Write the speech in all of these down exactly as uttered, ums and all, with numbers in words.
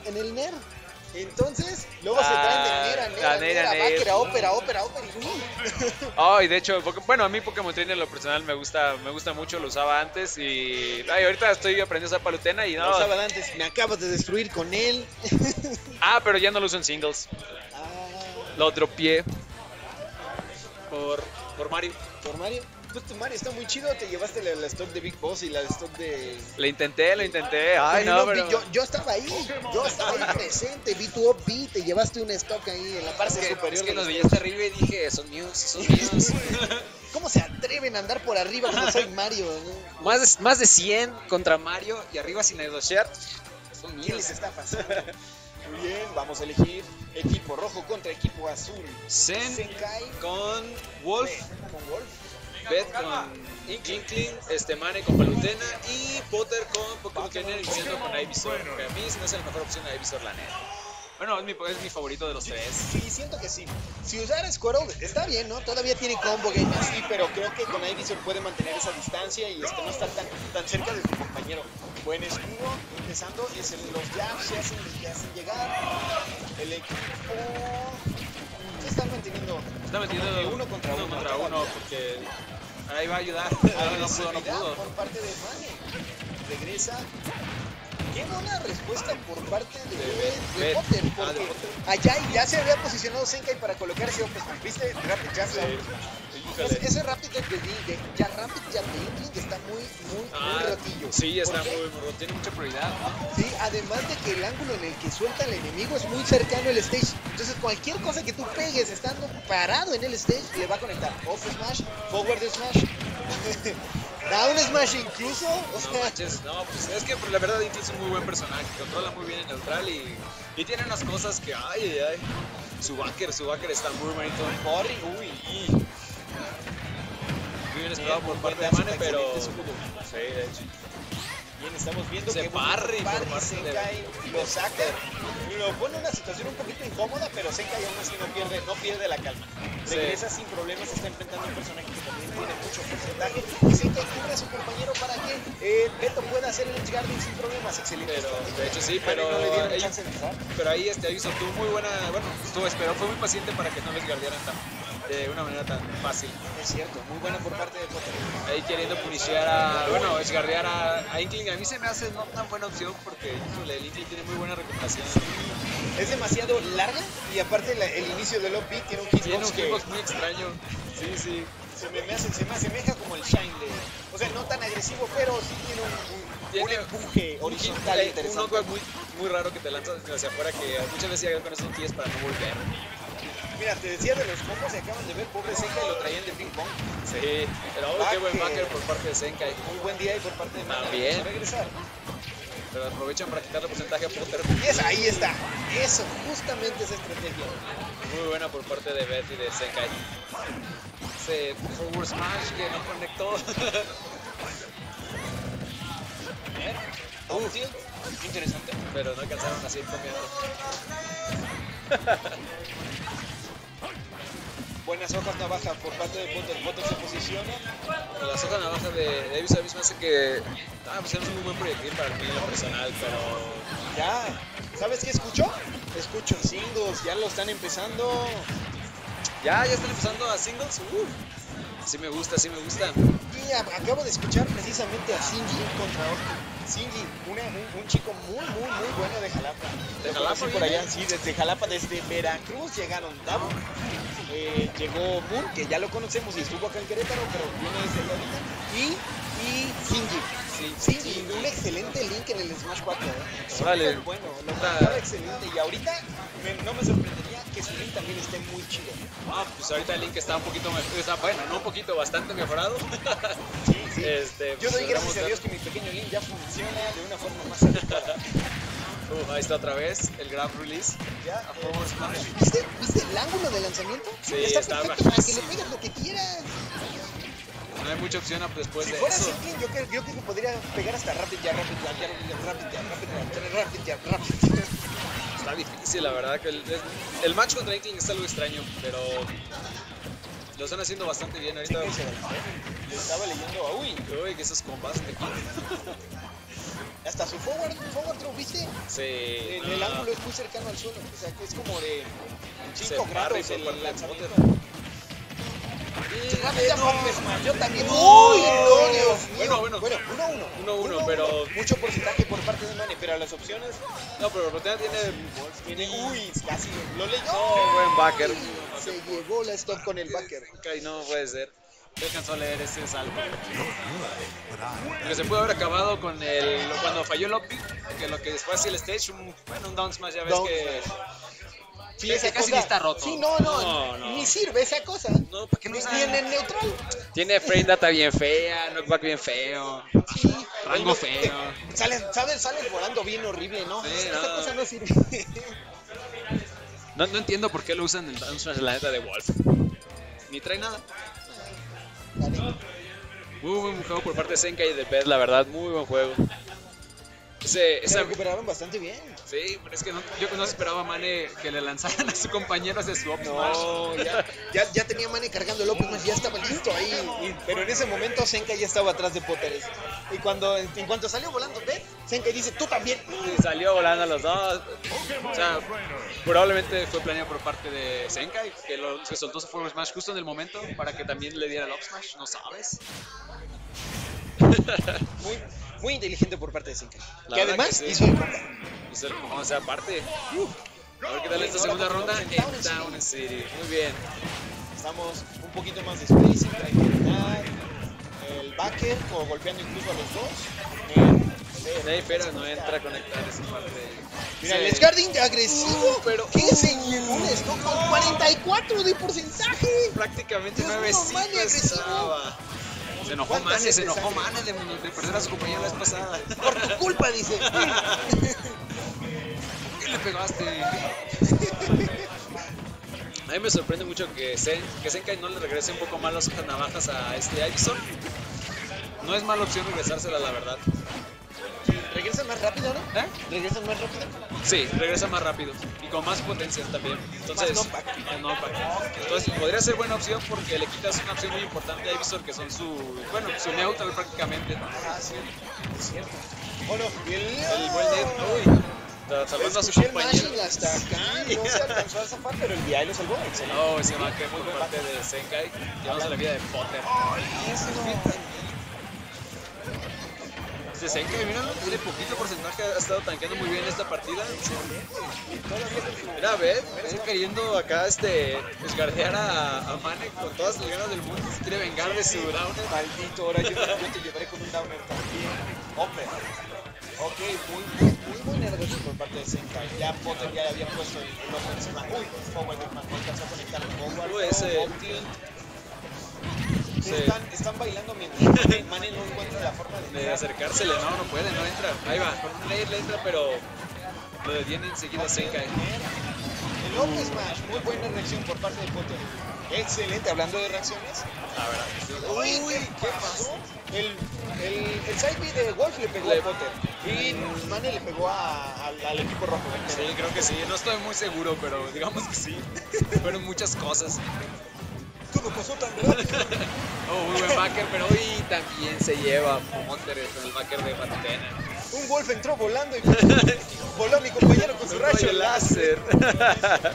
en el N E R. Entonces, luego ah, se traen de N E R a N E R, a N E R, a Backer, a Ópera, Ópera, Ópera y Wii. Oh, y de hecho, bueno, a mí Pokémon Trainer en lo personal me gusta, me gusta mucho, lo usaba antes y ay, ahorita estoy aprendiendo a usar Palutena y no. Lo usaba antes, me acabas de destruir con él. Ah, pero ya no lo uso en singles. Ah. Lo dropié por, por Mario. ¿Por Mario? Pues tu Mario está muy chido, te llevaste la, la stock de Big Boss y la stock de... Lo intenté, lo intenté, ay no, no pero... Yo, yo estaba ahí, yo estaba ahí presente, vi tu O P, te llevaste una stock ahí en la parte es que, superior. Es que los veía hasta arriba y dije, son míos, son míos. ¿Cómo se atreven a andar por arriba como soy Mario? ¿No? Más, de, más de cien contra Mario y arriba sin negociar, son míos. ¿Qué les está pasando? Muy bien, vamos a elegir equipo rojo contra equipo azul. Zen Zenkai con Wolf. Con Wolf. Beth con Inkling, este Mane con Palutena y Potter con Pokémon Trainer iniciando con Ivysaur. Que a mí se me hace la mejor opción de Ivysaur, la neta. Bueno, es mi, es mi favorito de los sí, tres. Sí, siento que sí. Si usara Squirtle está bien, ¿no? Todavía tiene combo game así, pero creo que con Ivysaur puede mantener esa distancia y este, no estar tan, tan cerca de su compañero. Buen escudo, empezando, es el, los jabs se hacen, se hacen llegar. El equipo... ¿Qué están manteniendo? Está manteniendo uno contra uno, uno, contra uno porque ahí va a ayudar. No pudo, no pudo. Por parte de Mane. Regresa. Tiene una respuesta por parte de, de, de, de Potter, porque ah, de Potter. Allá ya se había posicionado Zenkai para colocarse Opus. ¿Viste? Rapid Jab. Sí. Ese, ese Rapid Jab de, de, ya Rapid Jab de Inkling está muy, muy, ah, muy rotillo. Sí, está muy, muy, tiene mucha prioridad. Sí, además de que el ángulo en el que suelta el enemigo es muy cercano al stage. Entonces cualquier cosa que tú pegues estando parado en el stage le va a conectar. Off Smash, Forward Smash. Down Smash incluso, o sea... No manches, no, pues es que la verdad Inkling es un muy buen personaje, controla muy bien el neutral y, y tiene unas cosas que, ay, ay, ay, su backer, su backer está muy bonito. Parry, uy, y... Muy bien esperado por parte de Mane, pero... Sí, de hecho. Bien, estamos viendo se que parry, parry por Zenkai lo saca y lo pone en una situación un poquito incómoda, pero Zenkai aún así no pierde, no pierde la calma. Regresa sí. sin problemas, está enfrentando a un personaje que también tiene mucho porcentaje y Zenkai cubre a su compañero para que eh, Beto pueda hacer el Edge Guarding sin problemas. Excelente. Pero, de hecho sí, pero, no le dieron ahí, chance de entrar. Pero ahí este aviso tuvo muy buena, bueno, estuvo esperó, fue muy paciente para que no les guardiaran tan, de una manera tan fácil. Es cierto, muy buena por parte de Potter. Ahí queriendo puniciar a, bueno, esgarrear a, a Inkling. A mí se me hace no tan buena opción porque híjole, el Inkling tiene muy buena recuperación. Es demasiado larga y aparte la, el inicio del O P tiene un hitbox, tiene un hitbox que... muy extraño. Sí, sí. Se me, me, hace, se me asemeja como el Shine de... O sea, no tan agresivo, pero sí tiene un, un, tiene un empuje un horizontal hit, interesante. Un knockback muy, muy raro que te lanzas hacia afuera que muchas veces llegan con esos tíes para no volver. Mira, te decía de los combos, se acaban de ver, pobre Zenkai lo traían de ping pong. Sí, pero oh, qué buen backer por parte de Zenkai. Muy buen día y por parte de Mane. También. Regresar. Pero aprovechan para quitarle porcentaje a Potter. Y es, ahí está. Eso, justamente esa estrategia. Muy buena por parte de Beth y de Zenkai. Ese forward smash que no conectó. Uf, uh, interesante. Pero no alcanzaron a seguir comiendo. Buenas hojas navaja por parte de Potter. Potter se posiciona. Las hojas navajas de Davis a mí me hace que. Ah, pues es un muy buen proyectil para mí en lo personal, pero. Ya. ¿Sabes qué escucho? Escucho singles. Ya lo están empezando. Ya, ya están empezando a singles. Uh, sí me gusta, sí me gusta. Y acabo de escuchar precisamente a Shinji contra Octo. Shinji, una, un, un chico muy, muy, muy bueno de Jalapa. ¿De Jalapa? Por allá, sí, desde Jalapa, desde Veracruz llegaron Davo. Eh, llegó Moon, que ya lo conocemos y estuvo acá en Querétaro, pero viene desde ahorita. Y, y Shinji. Sí, Shinji, un excelente link en el Smash cuatro. ¿eh? Vale. Bueno, lo estaba excelente. Y ahorita me, no me sorprendería que su link también esté muy chido. Ah, pues ahorita el link está un poquito mejor, está, bueno, no un poquito, bastante mejorado. Sí, sí. Este, Yo doy gracias a Dios que mi pequeño link ya funciona de una forma más adecuada. Uh, ahí está otra vez el grab release. Ya, a forward smash. ¿Viste, ¿Viste el ángulo de lanzamiento? Sí, está, está perfecto para que le pegues lo que quieras. No hay mucha opción después si de fuera eso. King, yo creo, yo creo que podría pegar hasta Rapid Jab, Rapid Jab, Rapid Jab, Rapid Jab, Rapid Jab, Rapid Jab. Está difícil, la verdad. que El, el match contra Inkling es algo extraño, pero lo están haciendo bastante bien ahorita. Sí, le estaba leyendo a Uy. Uy, que esos combats de Hasta su forward, forward throw, ¿viste? Sí. El, el no. ángulo es muy cercano al suelo, o sea que es como de cinco Se grados barre el por parte de lanzamiento. Potter. Rápida, Pac-Man, yo también. No. ¡Uy, no, Dios mío! Bueno, bueno. Bueno, uno a uno. uno a uno, pero- Mucho porcentaje por parte de Mane, pero las opciones No, pero Rotena tiene. tiene... Uy, casi lo leyó. No, buen backer. Se llevó la stop con el backer. Ay, no puede ser. No alcanzó a leer ese salto. Porque se pudo haber acabado con el. Cuando falló el up, que lo que después hacía el stage, un, bueno, un down smash, ya ves Down que. Sí, que esa casi cosa- ni está roto. Sí, no, no, No, no. ni sirve esa cosa. No, ¿para qué no Ni, usa? ni en el neutral. Tiene frame data bien fea, knockback bien feo, Sí. rango El- feo. Salen, ¿sabes? Salen volando bien horrible, ¿no? Sí, Esa no. cosa no sirve. No, no entiendo por qué lo usan en el down smash, la neta de Wolf. Ni trae nada. Muy buen juego por parte de Zenkai y de Beth, la verdad, muy buen juego. Ese, Se esa, recuperaron bastante bien. sí, pero es que no, yo no esperaba a Mane que le lanzaran a su compañero hacia su up smash. No, ya, ya, ya tenía Mane cargando el Open Smash, ya estaba listo ahí. y- pero en ese momento Zenkai ya estaba atrás de Potter. Y cuando, en cuanto salió volando Beth, Zenkai dice, tú también. Y salió volando a los dos. O sea, probablemente fue planeado por parte de Zenkai, que, lo, que soltó su forward smash justo en el momento para que también le diera el up smash, ¿no sabes? Muy, muy inteligente por parte de Zenkai. La Que verdad además que sí. hizo el comeback. Y se- o sea, aparte. A ver qué tal esta segunda ronda en Town City. Muy bien. Estamos un poquito más de spacing para intentar el backer o golpeando incluso a los dos. Eh, Ney Fera no entra a conectar esa parte. Mira, Sí. el Scarring agresivo, pero- que se llevó un stock con cuarenta y cuatro de porcentaje. Prácticamente Dios nueve mío, Mane agresivo. estaba. Se enojó ¿Cuántas Mane, se veces enojó sangre? Mane de, de perder a su compañero la vez pasada. Por tu culpa, dice. ¿Qué le pegaste? A mí me sorprende mucho que, Zen, que Zenkai no le regrese un poco más las hojas navajas a este Ivysaur. No es mala opción regresársela, la verdad. Regresan más rápido, ¿no? ¿Eh? Regresan más rápido. Sí, regresa más rápido y con más potencia también. Entonces, Más knockback. más knockback. Entonces podría ser buena opción porque le quitas una opción muy importante a Ivysaur que son su, bueno, su neutral prácticamente. Ah, sí, es cierto. Bueno, y el, El buen Ned, uy, está salvando a su Escuché el compañero. mashing hasta acá, no se alcanzó a zafar, pero el D I lo salvó. Excelente. No, ese va que muy por parte de Zenkai, llevándose la vida de Potter. Este Zenkai, míralo, tiene poquito porcentaje, ha estado tanqueando muy bien esta partida. Mira, ve, ve queriendo acá este esgardear a, a Mane con todas las ganas del mundo. Se quiere vengar de su downer. Maldito, ahora yo, yo te llevaré con un downer también. Hombre. Ok, muy, muy, muy buen negocio por parte de Zenkai. Ya Potter ya le había puesto el ojo encima. Uy, forward de no alcanzó a conectar el forward. Uy, ese- Up tilt. Sí. Están, están bailando mientras Mane, Mane no encuentra la forma de... De acercársele, no, no puede, no entra. Ahí va, con un layer le entra, pero lo detiene enseguida Zenkai. El Up Smash, muy buena reacción por parte de Potter. Excelente, hablando de reacciones. La verdad que sí. Uy, ¿qué pasó? El, el, el side B de Wolf le pegó Le- a Potter y Mane le pegó a- al, al equipo rojo. Sí, creo que sí. No estoy muy seguro, pero digamos que sí. Fueron muchas cosas. Todo pasó tan rápido. Oh, muy buen backer, pero hoy también se lleva Potter con el backer de Patena. Un Wolf entró volando y voló a mi compañero con su Un rayo rayo láser. láser.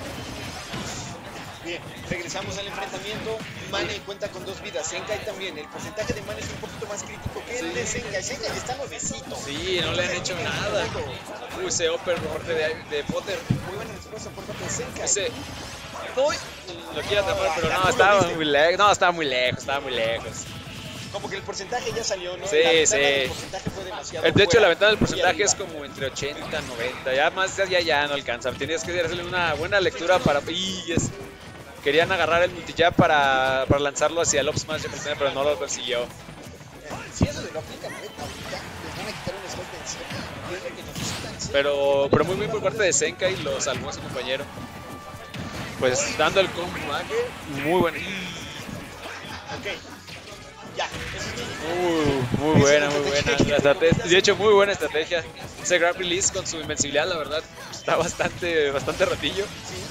Bien, regresamos al enfrentamiento. Mane cuenta con dos vidas. Zenkai también. El porcentaje de Mane es un poquito más crítico que el de Zenkai. Zenkai está nuevecito. Sí, no le han hecho nada. Uy, ese upper por parte de, de Potter. Muy buena respuesta por parte de Zenkai. Ese. Uy, lo quiere atrapar, pero no, estaba muy lejos. No, estaba muy lejos, estaba muy lejos. Como que el porcentaje ya salió, ¿no? Sí, la ventana sí. del porcentaje fue demasiado El de hecho, fuera, la ventana del muy porcentaje arriba. es como entre ochenta, noventa. Ya más, ya, ya no alcanza. Tenías que hacerle una buena lectura para. Y es- querían agarrar el multijab para, para lanzarlo hacia el up smash de Patena, pero no lo consiguió. Si eso de lo aplican ahorita, les van a quitar un slot de encima. Y es lo que necesitan. ¿Sí? Pero, pero muy bien por parte de Zenkai, lo salvó a su compañero. Pues dando el comeback, muy bueno. Ok. Ya, eso es todo. Uh, muy buena, muy buena. La estrategia, de hecho, muy buena estrategia. Ese grab release con su invencibilidad, la verdad, está bastante, bastante ratillo.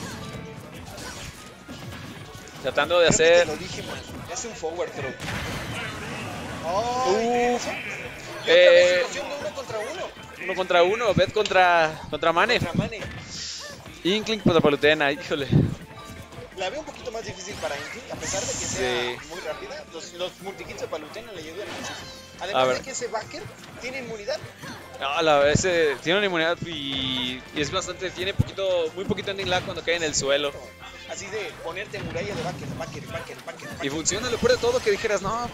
Tratando de Creo que hacer. te lo dije mal. Es un forward throw. Oh, Uh, ¿y otra eh, vez situación de uno contra uno? Uno contra uno, Bet contra, contra Mane. Contra Mane. Inkling contra Palutena, híjole. La veo un poquito más difícil para Inkling, a pesar de que sea sí. muy rápida. Los, los multikits de Palutena le ayudan muchísimo. Además de que ese backer tiene inmunidad. No, la, ese tiene una inmunidad y, y es bastante, tiene poquito, muy poquito ending lag cuando cae en el suelo. Así de ponerte muralla de backer, backer, backer, backer, backer. Y funciona, lo peor de todo que dijeras, no.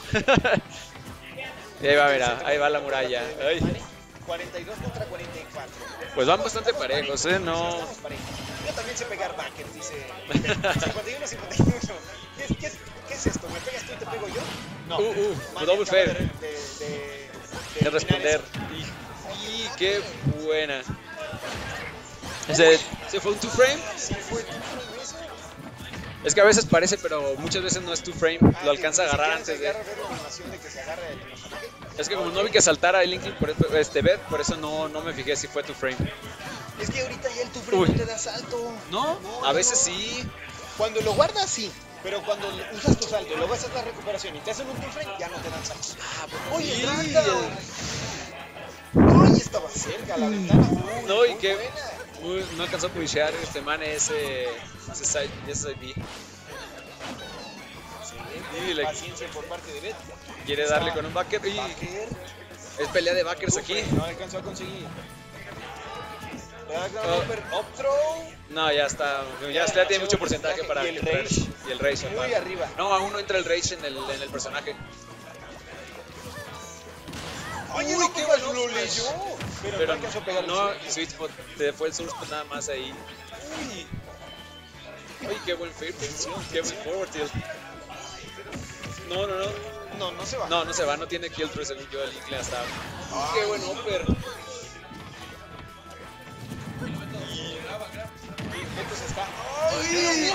Y ahí va, mira, ahí va la muralla. Ay. cuarenta y dos contra cuarenta y cuatro. Pues van bastante parejos, ¿eh? No. Yo también sé pegar backers, dice. cincuenta y uno, cincuenta y uno. ¿Qué es, qué, es, ¿Qué es esto? ¿Me pegas tú y te pego yo? No. Uh, uh, double fair. De, de, de, de, de responder. Y, y qué buena. ¿Ese, ¿Se fue un two frame? Sí, fue two frame eso. Es que a veces parece, pero muchas veces no es two frame. Ah, lo alcanza a agarrar antes de. de que se agarre el personaje. Es que como no vi que saltara el Inkling por este bet, por eso no, no me fijé si fue two frame. Es que ahorita ya el two frame no te da salto. ¿No? no a veces no. sí. Cuando lo guardas, sí. Pero cuando usas tu salto, luego haces la recuperación y te hacen un two frame, ya no te dan salto. Ah, pues, oye, Dragdown. Ay, estaba cerca la ventana. Muy, no, y muy que buena. no alcanzó a pushear este man ese, ese side, ese side B. Sí, paciencia por parte de Bet. Quiere Está darle con un backer y backer. es pelea de backers Uf, aquí. No alcanzó a conseguir. Oh. Upper, up throw. No, ya está, ya, está, ya tiene mucho porcentaje para y el entrar. rage. Y el rage Muy aparte. arriba. No, aún no entra el rage en el, en el personaje. Oye, Uy, qué bueno lo leyó. Pero, pero no alcanzó a pegar no, el sweet spot, te fue el sweet spot nada más ahí. Uy, uy, qué buen fair posición, qué buen forward tilt. No, no, no. No, no se va. No, no se va, no tiene kill through según yo el Inkling hasta. Ah, qué buen upper. Entonces está. ¡Ay!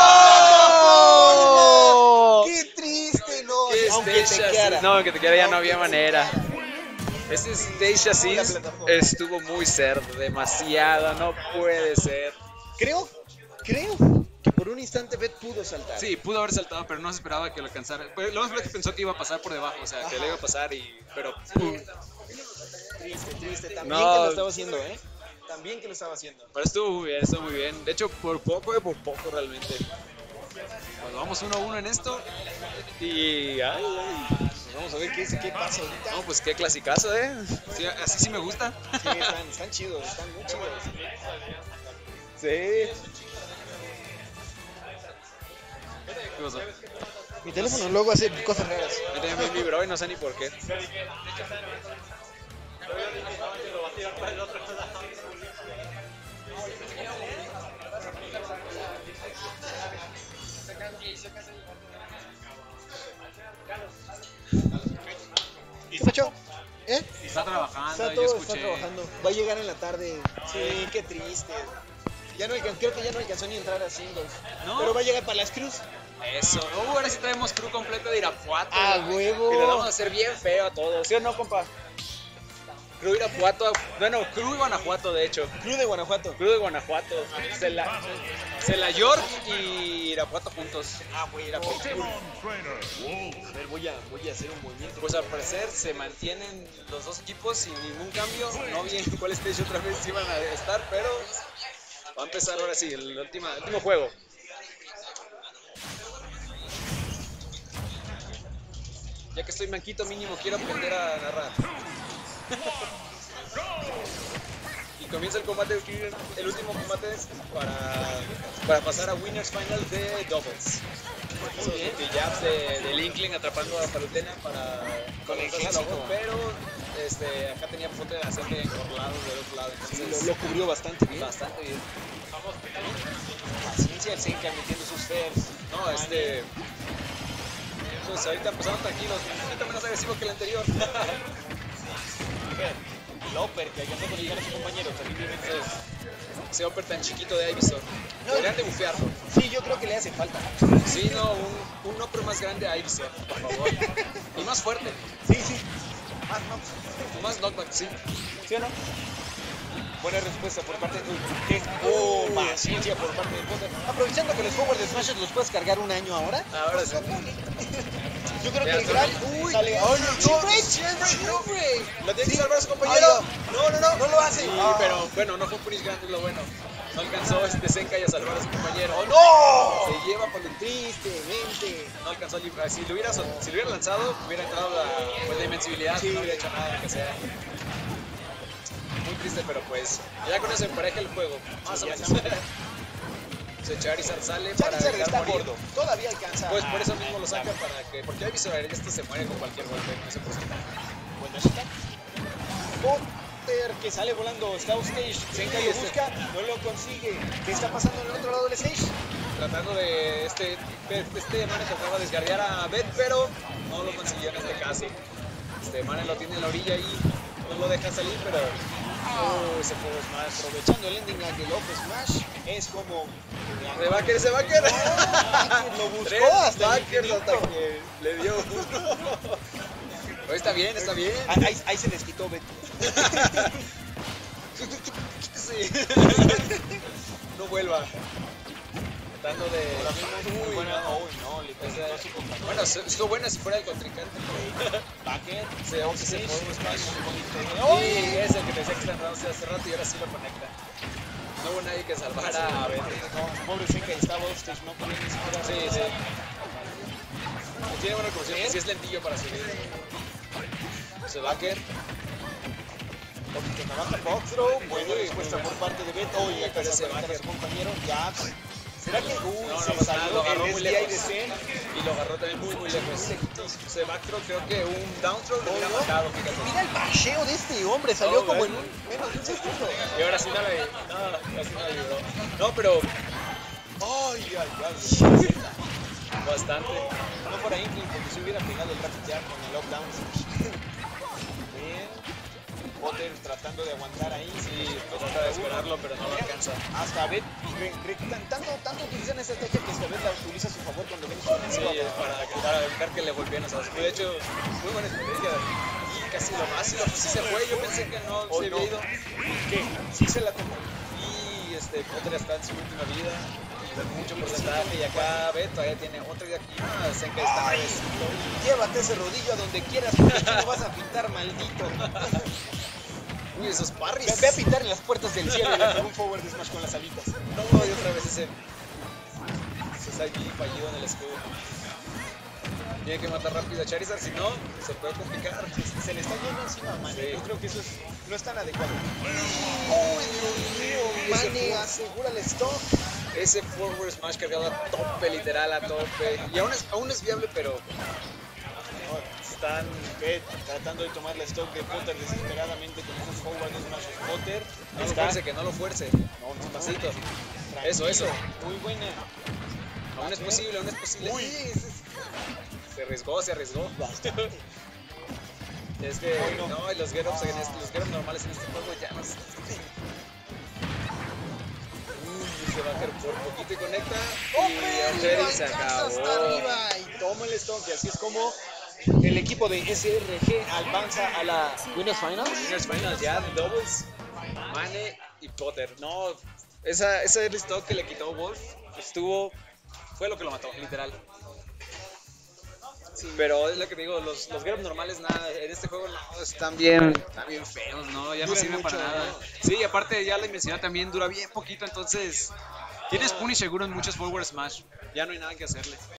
¡Oh! ¡Qué triste! No, ¿Qué aunque te quedara. No, aunque te quedara ya no Aunque había manera. Ese stage así plataforma. estuvo muy cerdo, demasiado, no puede ser. Creo, creo que por un instante Bet pudo saltar. Sí, pudo haber saltado, pero no se esperaba que lo alcanzara. Pero lo más que pensó que iba a pasar por debajo, o sea, Ajá. que le iba a pasar y. Pero. Sí. Triste, triste. También No. que lo estaba haciendo, ¿eh? También que lo estaba haciendo. Pero estuvo muy bien, estuvo muy bien. De hecho, por poco, eh, por poco realmente. Bueno, vamos uno a uno en esto. Y. Ay, ay. Vamos a ver qué, qué pasa ahorita. No, pues qué clasicazo, ¿eh? Sí, así sí me gusta. Sí, están, están chidos, están muy chidos. Sí. ¿Qué pasó? Mi teléfono luego hace cosas raras. Yo también me vibró y no sé ni por qué. ¿Qué pacho? ¿Eh? Está trabajando, Está yo todo, escuché. está trabajando. Va a llegar en la tarde. Sí, qué triste. Ya no alcan- creo que ya no alcanzó ni a entrar a singles. ¿No? Pero va a llegar para las Cruz. Eso. Uh, ahora sí traemos crew completo de Irapuato. ¡A huevo! Y le vamos a hacer bien feo a todos. ¿Sí o no, compa? Crew Irapuato. Bueno, crew Guanajuato, de hecho. Cruz de Guanajuato. Crew de Guanajuato. Cela, Cela York y Irapuato juntos. Ah, voy a ir a Pittsburgh. A ver, voy a, voy a hacer un movimiento. Pues al parecer se mantienen los dos equipos sin ningún cambio. No vi en cuál stage otra vez iban a estar, pero va a empezar ahora sí, el último, el último juego. Ya que estoy manquito, mínimo quiero aprender a narrar. Y comienza el combate, el último combate para, para pasar a Winners Final de Doubles. Muy bien. Y jabs de, de Inkling atrapando a Palutena para Con el para clásico. Pero este, acá tenía foto de hacerle encorlados del otro lado. Sí, Entonces, lo, lo cubrió bastante bien. bastante bien. Paciencia, el Senka metiendo sus fairs. No, este. Pues ahorita empezaron tranquilos, un poquito menos agresivo que el anterior. El upper que alcanzó a conectar a su compañero. Terriblemente. Ese upper tan chiquito de Ivysaur. No. Deberían de bufearlo. Sí, yo creo que le hace falta. Sí, no, un, un upper más grande a Ivysaur, por favor. Y más fuerte. Sí, sí. Más, más. Y más knockback, sí. ¿Sí o no? Buena respuesta por parte de... ¿Qué? Oh, paciencia por parte de Potter. Aprovechando que los forward de Smash los puedes cargar un año ahora. Ahora sí. Yo creo Ya que el está. gran Uy, sale. ay, ¡Ay, no, el Chimbrate! Chimbrate. Lo tiene que Sí. salvar a su compañero. Ay, No, no, no. No lo hace. Sí, Ah. pero bueno, no fue un punish grande, es lo bueno. No alcanzó este Zenkai a salvar a su compañero. ¡Oh, no! Se lleva por el Tristemente. No alcanzó a librar. Si lo hubiera, sol- si lo hubiera lanzado, hubiera entrado la, pues, la invencibilidad. Sí. No hubiera hecho nada, que sea. Muy triste, pero pues ya con eso empareja el juego. Más o ya menos. estamos. Se Charizard sale para Charizard dejar está morir. gordo. Todavía alcanza. Pues por a- eso mismo lo saca para que. Porque Ivysaur este se muere con cualquier golpe. No sé por qué. Bueno, eso está. Potter que sale volando. Está on stage. Zenka lo este. busca. No lo consigue. ¿Qué está pasando en el otro lado del stage? Tratando de. Este, este Mane trataba de desgarrear a Beth, pero no lo consiguió en este caso. Este Mane lo tiene en la orilla y no lo deja salir, pero. Oh, ese fue Smash. Aprovechando el ending lag del Off Smash. Es como. ¡Se Backer, se Backer! Lo buscó Tres hasta el Backers infinito. hasta que le dio uno. Pero está bien, está bien. Ahí, ahí- ahí se desquitó Beto. Sí. No vuelva. Tratando de. Uy, Bueno, no. uy, no, le pegó a su compañero. Bueno, se- estuvo buena si fuera el contrincante. Backer. Se Off se stage, fue un smash. ¡Uy! Sí, es el que te decía que está enredado hace rato y ahora sí lo conecta. No hubo nadie que salvara a Ben. No, pobre Zenka estaba off stage, no podía ni siquiera. Sí, sí. Tiene buena condición, sí es lentillo para subir. Se Backer. Que trabaja box throw, buena Uy, respuesta muy por buena. parte de Beto. Oye, Pero alcanza ese a conectar a backer. su compañero. Ya. ¿Será que uy, No, se no pasa nada, salió lo agarró el muy S D I lejos. de Zen? Y lo agarró también muy, muy lejos. Se back throw, creo que un down throw lo hubiera Oh, no. matado, fíjate. Mira el bacheo de este hombre, salió Oh, como ven. en un, menos de un segundo. Y ahora sí no le. No, ahora sí no le libró. No, pero. Ay, ay, ay. Bastante. No fuera Inkling porque se hubiera pegado el rapid jab con el lockdown. Bien. Potter tratando de aguantar ahí. Sí, pues trata de esperarlo, pero no lo alcanza. Hasta Bet, re- re- tan- tanto, tanto utilizan esta estrategia que hasta Bet la utiliza a su favor cuando ven su Sí, ofensiva. para, para evitar que le volvieran. O sea, de hecho, muy buena estrategia. Y casi lo más, sí, lo, sí se fue. Yo pensé que no Oh, se no. había ido. ¿Qué? Sí se la tomó. Y este, Potter está en su última vida. Con mucho porcentaje. Y acá Bet todavía tiene otra vida aquí. Ah, Zenka está Ay, nuevecito. llévate ese rodillo a donde quieras porque tú lo vas a pintar, maldito. Uy, esos parries. Ve, ve a pintar en las puertas del cielo y le pegó un forward smash con las alitas. No, y otra vez ese. Ese Sagi fallido en el escudo. Tiene que matar rápido a Charizard, si no, se puede complicar. Se le está yendo encima a Mane. Sí. Yo creo que eso es, no es tan adecuado. ¡Uy, Dios mío! Mane asegura el stock. Ese forward smash cargado a tope, literal a tope. Y aún es, aún es viable, pero están. Bet tratando de tomar la stock de Potter desesperadamente con esos forward smash de Potter. No lo Está- fuerce, que no lo fuerce. No, no, Despacito. Tranquilo. Eso, eso. Muy buena. Aún es posible, aún es posible. Uy. Sí, es- es- se arriesgó, se arriesgó. Bastante. Es que Ay, no. no, y los get ups en este, los get ups normales en este juego ya no se. Uy, se va a caer por poquito y conecta. ¡Hombre! Y Lo Angelic se alcanza acabó. hasta arriba y toma el stock. Y así es como el equipo de S R G avanza a la Winners Finals. Winners Finals ya de doubles. Mane y Potter. No, esa, ese early stock que le quitó Wolf estuvo. Fue lo que lo mató, literal. Pero es lo que te digo, los, los get ups normales nada, en este juego no, están bien, están bien feos, ¿no? Ya no Duran sirven para mucho, nada. ¿no? Sí, y aparte ya la inversión también dura bien poquito, entonces tienes punish seguro en muchos forward smash. Ya no hay nada que hacerle.